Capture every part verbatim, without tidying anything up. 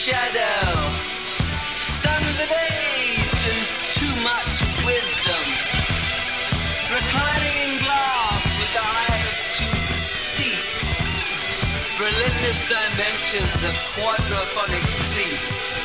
shadow, stunned with age and too much wisdom, reclining in glass with eyes too steep, relentless dimensions of quadraphonic sleep,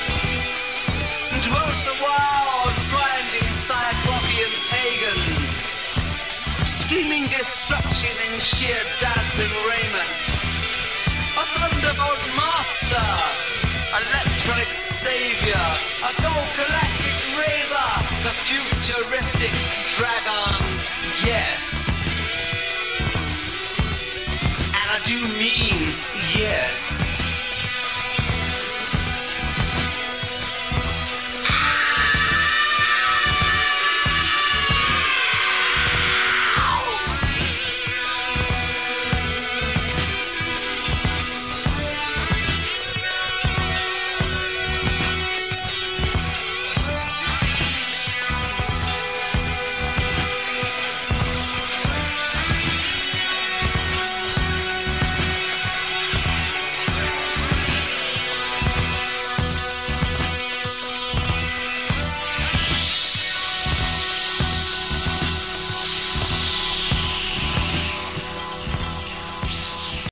dwelt the wild, grinding cyclopean pagan, screaming destruction in sheer dazzling raiment, a thunderbolt master, electronic savior, a gold galactic raver, the futuristic dragon, yes. And I do mean yes.